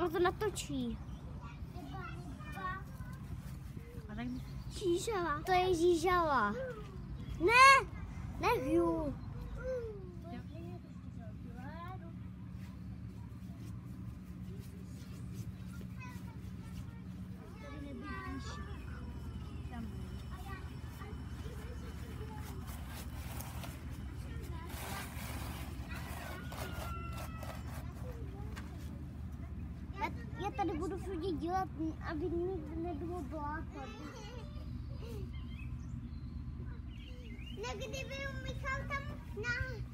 Ono to natočí. A tak... Žížala. To je žížala. Ne! Nehju. Já tady budu furt dělat, aby nikdy nebylo bláto. Ne, kdyby Michal tam na...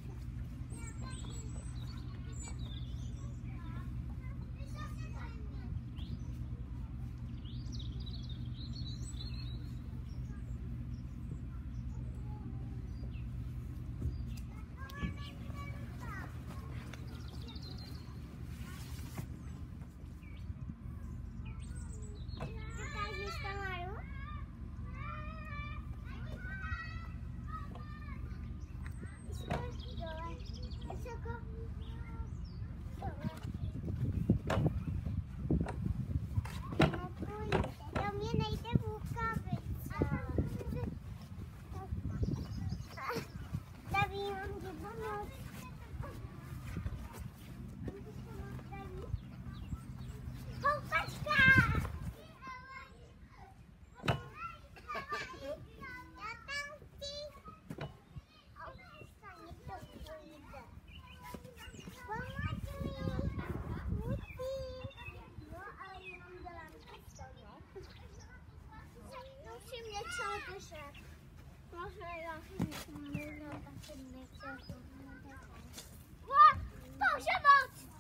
Bože moc!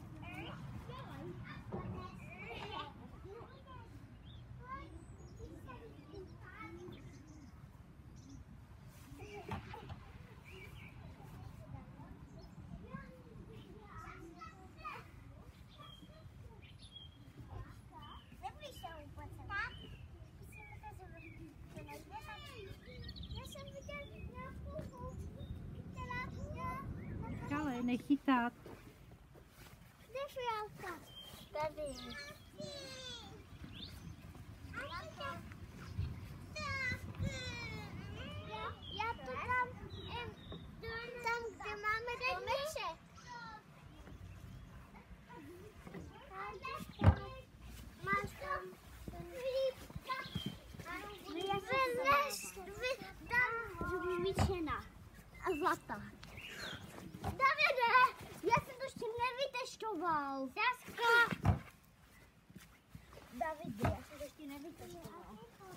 Nechytat. Kde je fialka? Tady. Já to tam, kde máme domeček. Máš tam vyčena a zlata. Davide, já jsem to ještě nevytestoval. Saska! Davide, já jsem to ještě nevytestoval.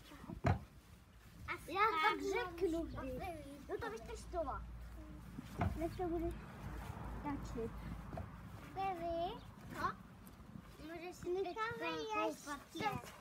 Já tak řeknu. No to vytestoval. Než to bude stačit. Baby, můžeš si nechávat jíst.